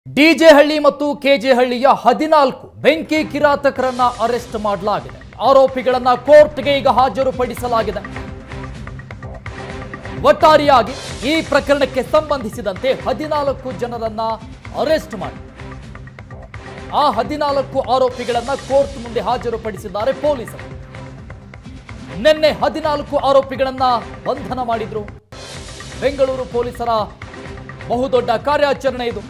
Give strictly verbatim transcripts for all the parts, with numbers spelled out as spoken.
DJ ಹಳ್ಳಿ ಮತ್ತು K J ಹಳ್ಳಿಯ ಹದಿನಾಲ್ಕು ಬೆಂಕಿ ಕಿರಾತಕರನ್ನ ಅರೆಸ್ಟ್ ಮಾಡಲಾಗಿದೆ. ಆರೋಪಿಗಳನ್ನ ಕೋರ್ಟ್ಗೆ ಈಗ ಹಾಜರುಪಡಿಸಲಾಗಿದೆ. ಒಟ್ಟಾರೆಯಾಗಿ ಈ ಪ್ರಕರಣಕ್ಕೆ ಸಂಬಂಧಿಸಿದಂತೆ ಹದಿನಾಲ್ಕು ಜನರನ್ನ ಅರೆಸ್ಟ್ ಮಾಡಿ ಆ ಹದಿನಾಲ್ಕು ಆರೋಪಿಗಳನ್ನ ಕೋರ್ಟ್ ಮುಂದೆ ಹಾಜರುಪಡಿಸಿದ್ದಾರೆ ಪೊಲೀಸರು. ನಿನ್ನೆ ಹದಿನಾಲ್ಕು ಆರೋಪಿಗಳನ್ನ ಬಂಧನ ಮಾಡಿದ್ರು. ಬೆಂಗಳೂರು ಪೊಲೀಸರ ಬಹುದೊಡ್ಡ ಕಾರ್ಯಾಚರಣೆ ಇದು.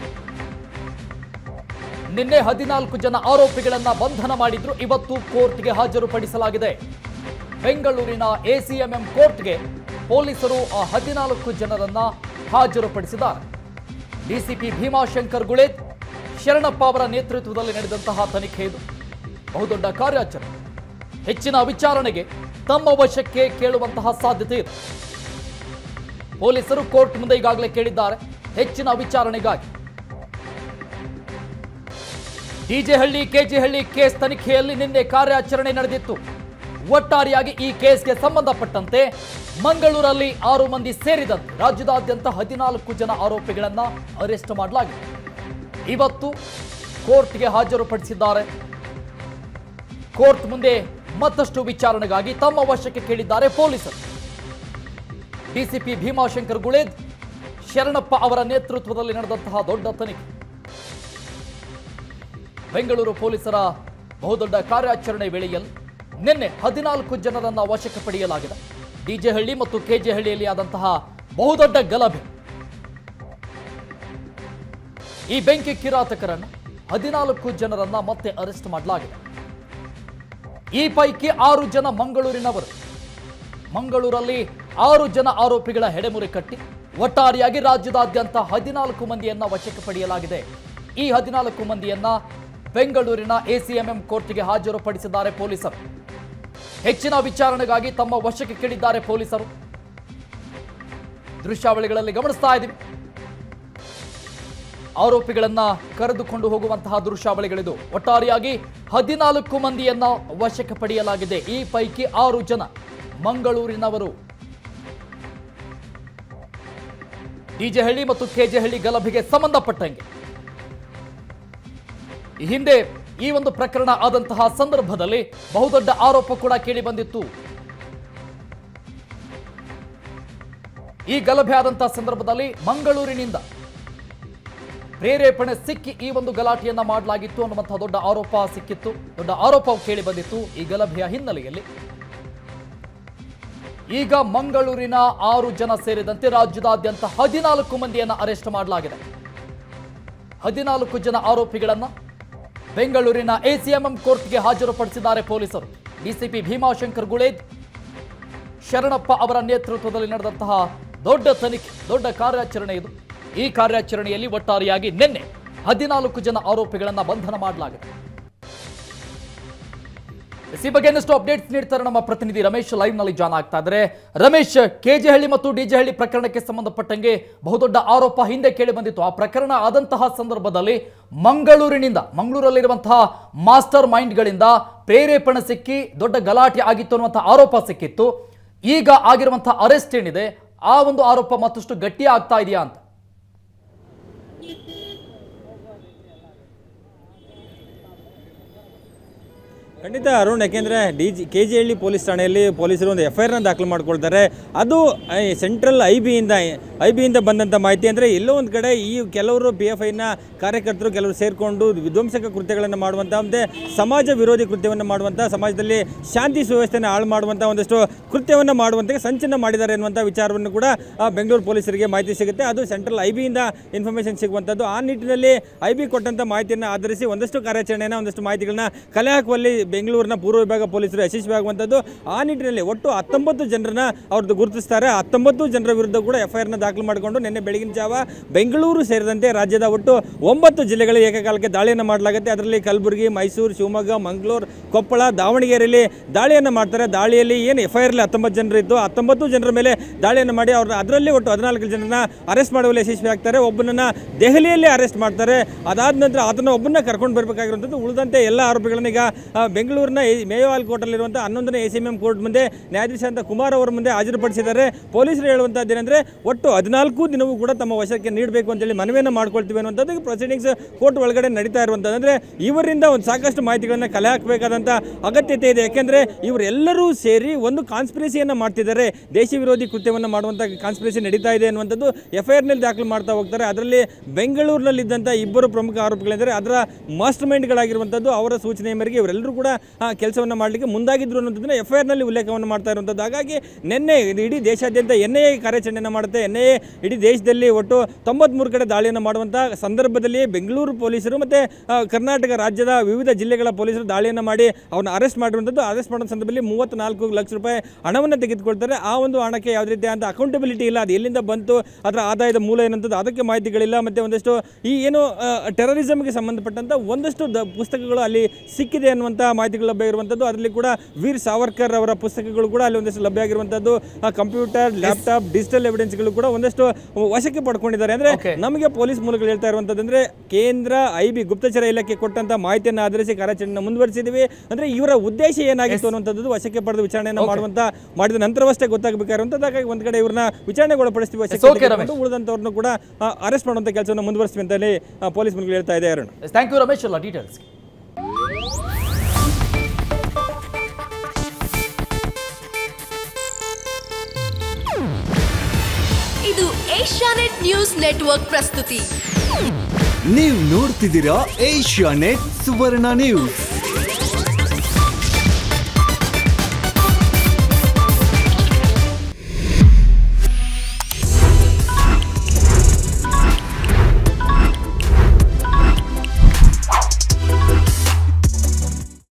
ನಿನ್ನೆ ಹದಿನಾಲ್ಕು ಜನ ಆರೋಪಿಗಳನ್ನ ಬಂಧನ ಮಾಡಿದ್ರು. ಇವತ್ತು ಕೋರ್ಟ್ಗೆ ಹಾಜರುಪಡಿಸಲಾಗಿದೆ. ಬೆಂಗಳೂರಿನ ಎಸಿಎಂಎಂ ಕೋರ್ಟ್ಗೆ ಪೊಲೀಸರು ಆ ಹದಿನಾಲ್ಕು ಜನರನ್ನ ಹಾಜರುಪಡಿಸಿದ್ದಾರೆ. ಡಿಸಿಪಿ ಭೀಮಾಶಂಕರ್ ಗುಳೇದ್, ಶರಣಪ್ಪ ಅವರ ನೇತೃತ್ವದಲ್ಲಿ ನಡೆದಂತಹ ತನಿಖೆ ಇದು. ಬಹುದೊಡ್ಡ ಕಾರ್ಯಾಚರಣೆ. ಹೆಚ್ಚಿನ ವಿಚಾರಣೆಗೆ ತಮ್ಮ ವಶಕ್ಕೆ ಕೇಳುವಂತಹ ಸಾಧ್ಯತೆ ಇದೆ. ಪೊಲೀಸರು ಕೋರ್ಟ್ ಮುಂದೆ ಈಗಾಗಲೇ ಕೇಳಿದ್ದಾರೆ ಹೆಚ್ಚಿನ ವಿಚಾರಣೆಗಾಗಿ. ಡಿಜೆ ಹಳ್ಳಿ ಕೆಜೆ ಹಳ್ಳಿ ಕೇಸ್ ತನಿಖೆಯಲ್ಲಿ ನಿನ್ನೆ ಕಾರ್ಯಾಚರಣೆ ನಡೆದಿತ್ತು. ಒಟ್ಟಾರೆಯಾಗಿ ಈ ಕೇಸ್ಗೆ ಸಂಬಂಧಪಟ್ಟಂತೆ ಮಂಗಳೂರಲ್ಲಿ ಆರು ಮಂದಿ ಸೇರಿದಂತೆ ರಾಜ್ಯದಾದ್ಯಂತ ಹದಿನಾಲ್ಕು ಜನ ಆರೋಪಿಗಳನ್ನ ಅರೆಸ್ಟ್ ಮಾಡಲಾಗಿದೆ. ಇವತ್ತು ಕೋರ್ಟ್ಗೆ ಹಾಜರುಪಡಿಸಿದ್ದಾರೆ. ಕೋರ್ಟ್ ಮುಂದೆ ಮತ್ತಷ್ಟು ವಿಚಾರಣೆಗಾಗಿ ತಮ್ಮ ವಶಕ್ಕೆ ಕೇಳಿದ್ದಾರೆ ಪೊಲೀಸರು. ಡಿಸಿಪಿ ಭೀಮಾಶಂಕರ್ ಗುಳೇದ್, ಶರಣಪ್ಪ ಅವರ ನೇತೃತ್ವದಲ್ಲಿ ನಡೆದಂತಹ ದೊಡ್ಡ ತನಿಖೆ. ಬೆಂಗಳೂರು ಪೊಲೀಸರ ಬಹುದೊಡ್ಡ ಕಾರ್ಯಾಚರಣೆ ವೇಳೆಯಲ್ಲಿ ನಿನ್ನೆ ಹದಿನಾಲ್ಕು ಜನರನ್ನ ವಶಕ್ಕೆ ಪಡೆಯಲಾಗಿದೆ. ಡಿಜೆ ಹಳ್ಳಿ ಮತ್ತು ಕೆಜೆ ಹಳ್ಳಿಯಲ್ಲಿ ಆದಂತಹ ಬಹುದೊಡ್ಡ ಗಲಭೆ. ಈ ಬೆಂಕಿ ಕಿರಾತಕರನ್ನ ಹದಿನಾಲ್ಕು ಜನರನ್ನ ಮತ್ತೆ ಅರೆಸ್ಟ್ ಮಾಡಲಾಗಿದೆ. ಈ ಪೈಕಿ ಆರು ಜನ ಮಂಗಳೂರಿನವರು. ಮಂಗಳೂರಲ್ಲಿ ಆರು ಜನ ಆರೋಪಿಗಳ ಹೆಡೆಮುರಿ ಕಟ್ಟಿ ಒಟ್ಟಾರೆಯಾಗಿ ರಾಜ್ಯದಾದ್ಯಂತ ಹದಿನಾಲ್ಕು ಮಂದಿಯನ್ನ ವಶಕ್ಕೆ ಪಡೆಯಲಾಗಿದೆ. ಈ ಹದಿನಾಲ್ಕು ಮಂದಿಯನ್ನ ಬೆಂಗಳೂರಿನ ಎಸಿಎಂಎಂ ಕೋರ್ಟ್ಗೆ ಹಾಜರುಪಡಿಸಿದ್ದಾರೆ ಪೊಲೀಸರು. ಹೆಚ್ಚಿನ ವಿಚಾರಣೆಗಾಗಿ ತಮ್ಮ ವಶಕ್ಕೆ ಕೇಳಿದ್ದಾರೆ ಪೊಲೀಸರು. ದೃಶ್ಯಾವಳಿಗಳಲ್ಲಿ ಗಮನಿಸ್ತಾ ಇದ್ದೀವಿ. ಆರೋಪಿಗಳನ್ನ ಕರೆದುಕೊಂಡು ಹೋಗುವಂತಹ ದೃಶ್ಯಾವಳಿಗಳಿದು. ಒಟ್ಟಾರೆಯಾಗಿ ಹದಿನಾಲ್ಕು ಮಂದಿಯನ್ನ ವಶಕ್ಕೆ ಪಡೆಯಲಾಗಿದೆ. ಈ ಪೈಕಿ ಆರು ಜನ ಮಂಗಳೂರಿನವರು. ಡಿಜೆ ಹಳ್ಳಿ ಮತ್ತು ಕೆಜೆ ಹಳ್ಳಿ ಗಲಭೆಗೆ ಸಂಬಂಧಪಟ್ಟಂಗೆ ಹಿಂದೆ ಈ ಒಂದು ಪ್ರಕರಣ ಆದಂತಹ ಸಂದರ್ಭದಲ್ಲಿ ಬಹುದೊಡ್ಡ ಆರೋಪ ಕೂಡ ಕೇಳಿ ಬಂದಿತ್ತು. ಈ ಗಲಭೆ ಆದಂತಹ ಸಂದರ್ಭದಲ್ಲಿ ಮಂಗಳೂರಿನಿಂದ ಪ್ರೇರೇಪಣೆ ಸಿಕ್ಕಿ ಈ ಒಂದು ಗಲಾಟೆಯನ್ನ ಮಾಡಲಾಗಿತ್ತು ಅನ್ನುವಂತಹ ದೊಡ್ಡ ಆರೋಪ ಸಿಕ್ಕಿತ್ತು. ದೊಡ್ಡ ಆರೋಪ ಕೇಳಿ ಬಂದಿತ್ತು. ಈ ಗಲಭೆಯ ಹಿನ್ನೆಲೆಯಲ್ಲಿ ಈಗ ಮಂಗಳೂರಿನ ಆರು ಜನ ಸೇರಿದಂತೆ ರಾಜ್ಯದಾದ್ಯಂತ ಹದಿನಾಲ್ಕು ಮಂದಿಯನ್ನ ಅರೆಸ್ಟ್ ಮಾಡಲಾಗಿದೆ. ಹದಿನಾಲ್ಕು ಜನ ಆರೋಪಿಗಳನ್ನ ಬೆಂಗಳೂರಿನ ಎಸಿಎಂಎಂ ಕೋರ್ಟ್ಗೆ ಹಾಜರುಪಡಿಸಿದ್ದಾರೆ ಪೊಲೀಸರು. ಡಿಸಿಪಿ ಭೀಮಾಶಂಕರ್ ಗುಳೇದ್, ಶರಣಪ್ಪ ಅವರ ನೇತೃತ್ವದಲ್ಲಿ ನಡೆದಂತಹ ದೊಡ್ಡ ತನಿಖೆ, ದೊಡ್ಡ ಕಾರ್ಯಾಚರಣೆ ಇದು. ಈ ಕಾರ್ಯಾಚರಣೆಯಲ್ಲಿ ಒಟ್ಟಾರೆಯಾಗಿ ನಿನ್ನೆ ಹದಿನಾಲ್ಕು ಜನ ಆರೋಪಿಗಳನ್ನ ಬಂಧನ ಮಾಡಲಾಗಿದೆ. ಈ ಬಗ್ಗೆ ಇನ್ನಷ್ಟು ಅಪ್ಡೇಟ್ಸ್ ನೀಡ್ತಾರೆ ನಮ್ಮ ಪ್ರತಿನಿಧಿ ರಮೇಶ್ ಲೈವ್ ನಲ್ಲಿ ಜಾಯ್ನ್ ಆಗ್ತಾ ಇದ್ದಾರೆ. ರಮೇಶ್, ಕೆಜೆ ಹಳ್ಳಿ ಮತ್ತು ಡಿಜೆ ಹಳ್ಳಿ ಪ್ರಕರಣಕ್ಕೆ ಸಂಬಂಧಪಟ್ಟಂಗೆ ಬಹುದೊಡ್ಡ ಆರೋಪ ಹಿಂದೆ ಕೇಳಿ ಬಂದಿತ್ತು. ಆ ಪ್ರಕರಣ ಆದಂತಹ ಸಂದರ್ಭದಲ್ಲಿ ಮಂಗಳೂರಿನಿಂದ ಮಂಗಳೂರಲ್ಲಿರುವಂತಹ ಮಾಸ್ಟರ್ ಮೈಂಡ್ಗಳಿಂದ ಪ್ರೇರೇಪಣೆ ಸಿಕ್ಕಿ ದೊಡ್ಡ ಗಲಾಟೆ ಆಗಿತ್ತು ಅನ್ನುವಂತಹ ಆರೋಪ ಸಿಕ್ಕಿತ್ತು. ಈಗ ಆಗಿರುವಂತಹ ಅರೆಸ್ಟ್ ಏನಿದೆ, ಆ ಒಂದು ಆರೋಪ ಮತ್ತಷ್ಟು ಗಟ್ಟಿ ಆಗ್ತಾ ಇದೆಯಾ ಅಂತ? ಖಂಡಿತ ಅರುಣ್, ಯಾಕೆಂದರೆ D G K G Halli police ಠಾಣೆಯಲ್ಲಿ ಪೊಲೀಸರು ಒಂದು ಎಫ್ ಐ ಆರ್ನ ದಾಖಲು ಮಾಡ್ಕೊಳ್ತಾರೆ. ಅದು ಸೆಂಟ್ರಲ್ ಐ ಬಿಯಿಂದ ಐ ಬಿಯಿಂದ ಬಂದಂಥ ಮಾಹಿತಿ. ಅಂದರೆ ಎಲ್ಲೋ ಒಂದು ಕಡೆ ಈ ಕೆಲವರು ಪಿ ಎಫ್ ಐನ ಕಾರ್ಯಕರ್ತರು ಕೆಲವರು ಸೇರಿಕೊಂಡು ವಿಧ್ವಂಸಕ ಕೃತ್ಯಗಳನ್ನು ಮಾಡುವಂಥ, ಮತ್ತು ಸಮಾಜ ವಿರೋಧಿ ಕೃತ್ಯವನ್ನು ಮಾಡುವಂಥ, ಸಮಾಜದಲ್ಲಿ ಶಾಂತಿ ಸುವ್ಯವಸ್ಥೆಯನ್ನು ಹಾಳು ಮಾಡುವಂಥ ಒಂದಷ್ಟು ಕೃತ್ಯವನ್ನು ಮಾಡುವಂತೆ ಸಂಚಲನ ಮಾಡಿದ್ದಾರೆ ಎನ್ನುವಂಥ ವಿಚಾರವನ್ನು ಕೂಡ ಬೆಂಗಳೂರು ಪೊಲೀಸರಿಗೆ ಮಾಹಿತಿ ಸಿಗುತ್ತೆ. ಅದು ಸೆಂಟ್ರಲ್ ಐ ಬಿಯಿಂದ ಇನ್ಫಾರ್ಮೇಷನ್ ಸಿಗುವಂಥದ್ದು. ಆ ನಿಟ್ಟಿನಲ್ಲಿ ಐ ಬಿ ಕೊಟ್ಟಂಥ ಮಾಹಿತಿಯನ್ನು ಆಧರಿಸಿ ಒಂದಷ್ಟು ಕಾರ್ಯಾಚರಣೆಯನ್ನು, ಒಂದಷ್ಟು ಮಾಹಿತಿಗಳನ್ನ ಕಲೆ ಹಾಕುವಲ್ಲಿ ಬೆಂಗಳೂರಿನ ಪೂರ್ವ ವಿಭಾಗ ಪೊಲೀಸರು ಯಶಸ್ವಿ ಆಗುವಂಥದ್ದು. ಆ ನಿಟ್ಟಿನಲ್ಲಿ ಒಟ್ಟು ಹತ್ತೊಂಬತ್ತು ಜನರನ್ನ ಅವ್ರದ್ದು ಗುರುತಿಸ್ತಾರೆ. ಹತ್ತೊಂಬತ್ತು ಜನರ ವಿರುದ್ಧ ಕೂಡ ಎಫ್ ಐ ಆರ್ನ ದಾಖಲು ಮಾಡಿಕೊಂಡು ನಿನ್ನೆ ಬೆಳಗಿನ ಜಾವ ಬೆಂಗಳೂರು ಸೇರಿದಂತೆ ರಾಜ್ಯದ ಒಟ್ಟು ಒಂಬತ್ತು ಜಿಲ್ಲೆಗಳಿಗೆ ಏಕಕಾಲಕ್ಕೆ ದಾಳಿಯನ್ನು ಮಾಡಲಾಗುತ್ತೆ. ಅದರಲ್ಲಿ ಕಲಬುರಗಿ, ಮೈಸೂರು, ಶಿವಮೊಗ್ಗ, ಮಂಗಳೂರು, ಕೊಪ್ಪಳ, ದಾವಣಗೆರೆಯಲ್ಲಿ ದಾಳಿಯನ್ನು ಮಾಡ್ತಾರೆ. ದಾಳಿಯಲ್ಲಿ ಏನು ಎಫ್ ಐ ಆರ್ಲಿ ಹತ್ತೊಂಬತ್ತು ಜನರಿದ್ದು, ಹತ್ತೊಂಬತ್ತು ಜನರ ಮೇಲೆ ದಾಳಿಯನ್ನು ಮಾಡಿ ಅವ್ರನ್ನ ಅದರಲ್ಲಿ ಒಟ್ಟು ಹದಿನಾಲ್ಕು ಜನರನ್ನ ಅರೆಸ್ಟ್ ಮಾಡುವಲ್ಲಿ ಯಶಸ್ವಿ ಆಗ್ತಾರೆ. ಒಬ್ಬನನ್ನ ದೆಹಲಿಯಲ್ಲಿ ಅರೆಸ್ಟ್ ಮಾಡ್ತಾರೆ. ಅದಾದ ನಂತರ ಅದನ್ನು ಒಬ್ಬನ್ನ ಕರ್ಕೊಂಡು ಬರಬೇಕಾಗಿರುವಂಥದ್ದು. ಉಳಿದಂತೆ ಎಲ್ಲ ಆರೋಪಿಗಳನ್ನ ಈಗ ಬೆಂಗಳೂರಿನ ಮೇಯೋ ಹಾಲ್ ಕೋರ್ಟಲ್ಲಿರುವಂಥ ಹನ್ನೊಂದನೇ A C M M court ಮುಂದೆ ನ್ಯಾಯಾಧೀಶ ಅಂತ ಕುಮಾರ್ ಅವರ ಮುಂದೆ ಹಾಜರುಪಡಿಸಿದ್ದಾರೆ. ಪೊಲೀಸರು ಹೇಳುವಂಥದ್ದು ಏನಂದರೆ ಒಟ್ಟು ಹದಿನಾಲ್ಕು ದಿನವೂ ಕೂಡ ತಮ್ಮ ವಶಕ್ಕೆ ನೀಡಬೇಕು ಅಂತೇಳಿ ಮನವಿಯನ್ನು ಮಾಡ್ಕೊಳ್ತೀವಿ ಅನ್ನುವಂಥದ್ದು ಪ್ರೊಸೀಡಿಂಗ್ಸ್ ಕೋರ್ಟ್ ಒಳಗಡೆ ನಡೀತಾ ಇರುವಂಥದ್ದು. ಅಂದರೆ ಇವರಿಂದ ಒಂದು ಸಾಕಷ್ಟು ಮಾಹಿತಿಗಳನ್ನು ಕಲೆ ಹಾಕಬೇಕಾದಂಥ ಅಗತ್ಯತೆ ಇದೆ. ಯಾಕೆಂದರೆ ಇವರೆಲ್ಲರೂ ಸೇರಿ ಒಂದು ಕಾನ್ಸ್ಪಿರಸಿಯನ್ನು ಮಾಡ್ತಿದ್ದಾರೆ, ದೇಶ ವಿರೋಧಿ ಕೃತ್ಯವನ್ನು ಮಾಡುವಂಥ ಕಾನ್ಸ್ಪಿರಸಿ ನಡೀತಾ ಇದೆ ಅನ್ನುವಂಥದ್ದು ಎಫ್ ಐ ಆರ್ನಲ್ಲಿ ದಾಖಲು ಮಾಡ್ತಾ ಹೋಗ್ತಾರೆ. ಅದರಲ್ಲಿ ಬೆಂಗಳೂರಿನಲ್ಲಿದ್ದಂಥ ಇಬ್ಬರು ಪ್ರಮುಖ ಆರೋಪಿಗಳೆಂದರೆ ಅದರ ಮಾಸ್ಟರ್ ಮೈಂಡ್ಗಳಾಗಿರುವಂಥದ್ದು ಅವರ ಸೂಚನೆಯ ಮೇರೆಗೆ ಇವರೆಲ್ಲರೂ ಕೂಡ ಕೆಲಸವನ್ನು ಮಾಡಲಿಕ್ಕೆ ಮುಂದಾಗಿದ್ರು ಅನ್ನೋದನ್ನು ಎಫ್ ಐ ಆರ್ನಲ್ಲಿ ಉಲ್ಲೇಖವನ್ನು ಮಾಡ್ತಾ ಇರುವಂಥದ್ದು. ಹಾಗಾಗಿ ನಿನ್ನೆ ಇಡೀ ದೇಶಾದ್ಯಂತ ಎನ್ ಐ ಎ ಕಾರ್ಯಾಚರಣೆಯನ್ನು ಮಾಡುತ್ತೆ. ಎನ್ ಐ ಎ ಇಡೀ ದೇಶದಲ್ಲಿ ಒಟ್ಟು ತೊಂಬತ್ಮೂರು ಕಡೆ ದಾಳಿಯನ್ನು ಮಾಡುವಂಥ ಸಂದರ್ಭದಲ್ಲಿ ಬೆಂಗಳೂರು ಪೊಲೀಸರು ಮತ್ತು ಕರ್ನಾಟಕ ರಾಜ್ಯದ ವಿವಿಧ ಜಿಲ್ಲೆಗಳ ಪೊಲೀಸರು ದಾಳಿಯನ್ನು ಮಾಡಿ ಅವ್ರನ್ನ ಅರೆಸ್ಟ್ ಮಾಡಿರುವಂಥದ್ದು. ಅರೆಸ್ಟ್ ಮಾಡುವ ಸಂದರ್ಭದಲ್ಲಿ ಮೂವತ್ತ್ನಾಲ್ಕು ಲಕ್ಷ ರೂಪಾಯಿ ಹಣವನ್ನು ತೆಗೆದುಕೊಳ್ತಾರೆ. ಆ ಒಂದು ಹಣಕ್ಕೆ ಯಾವುದೇ ರೀತಿಯಾದಂಥ ಅಕೌಂಟಬಿಲಿಟಿ ಇಲ್ಲ, ಅದು ಎಲ್ಲಿಂದ ಬಂತು, ಅದರ ಆದಾಯದ ಮೂಲ ಏನಂತದ್ದು ಅದಕ್ಕೆ ಮಾಹಿತಿಗಳಿಲ್ಲ. ಮತ್ತು ಒಂದಷ್ಟು ಈ ಏನು ಟೆರರಿಸಮ್ಗೆ ಸಂಬಂಧಪಟ್ಟಂಥ ಒಂದಷ್ಟು ದ ಪುಸ್ತಕಗಳು ಅಲ್ಲಿ ಸಿಕ್ಕಿದೆ ಅನ್ನುವಂಥ ಮಾಹಿತಿಗಳು ಲಭ್ಯ ಇರುವಂಥದ್ದು. ಅದರಲ್ಲಿ ಕೂಡ ವೀರ್ ಸಾವರ್ಕರ್ ಅವರ ಪುಸ್ತಕಗಳು ಕೂಡ ಅಲ್ಲಿ ಒಂದಷ್ಟು ಲಭ್ಯ ಆಗಿರುವಂಥದ್ದು. ಕಂಪ್ಯೂಟರ್, ಲ್ಯಾಪ್ಟಾಪ್, ಡಿಜಿಟಲ್ ಎವಿಡೆನ್ಸ್ಗಳು ಕೂಡ ಒಂದಷ್ಟು ವಶಕ್ಕೆ ಪಡ್ಕೊಂಡಿದ್ದಾರೆ. ಅಂದರೆ ನಮಗೆ ಪೊಲೀಸ್ ಮೂಲಗಳು ಹೇಳ್ತಾ ಇರುವಂಥದ್ದು ಅಂದರೆ ಕೇಂದ್ರ ಐ ಬಿ ಗುಪ್ತಚರ ಇಲಾಖೆ ಕೊಟ್ಟಂಥ ಮಾಹಿತಿಯನ್ನು ಆಧರಿಸಿ ಕಾರ್ಯಾಚರಣೆ ಮುಂದುವರಿಸಿದ್ದೀವಿ. ಅಂದರೆ ಇವರ ಉದ್ದೇಶ ಏನಾಗಿತ್ತು ಅನ್ನುವಂಥದ್ದು ವಶಕ್ಕೆ ಪಡೆದು ವಿಚಾರಣೆಯನ್ನು ಮಾಡುವಂಥ ಮಾಡಿದ ನಂತರವಷ್ಟೇ ಗೊತ್ತಾಗಬೇಕಾಗಿರುವಂಥದ್ದು. ಹಾಗಾಗಿ ಒಂದು ಕಡೆ ಇವ್ರನ್ನ ವಿಚಾರಣೆಗೆ ಒಳಪಡಿಸ್ತೀವಿ, ಉಳಿದಂಥವ್ರನ್ನು ಕೂಡ ಅರೆಸ್ಟ್ ಮಾಡುವಂಥ ಕೆಲಸವನ್ನು ಮುಂದುವರಿಸ್ತೀವಿ ಅಂತಲೇ ಪೊಲೀಸ್ ಮೂಲಗಳು ಹೇಳ್ತಾ ಇದೆ. ಅರುಣ್, ಥ್ಯಾಂಕ್ ಯು ರಮೇಶ್ ಎಲ್ಲ ಡೀಟೇಲ್ಸ್. ಇದು ಏಷ್ಯಾನೆಟ್ ನ್ಯೂಸ್ ನೆಟ್ವರ್ಕ್ ಪ್ರಸ್ತುತಿ. ನೀವು ನೋಡ್ತಿದ್ದೀರಾ ಏಷ್ಯಾನೆಟ್ ಸುವರ್ಣ ನ್ಯೂಸ್.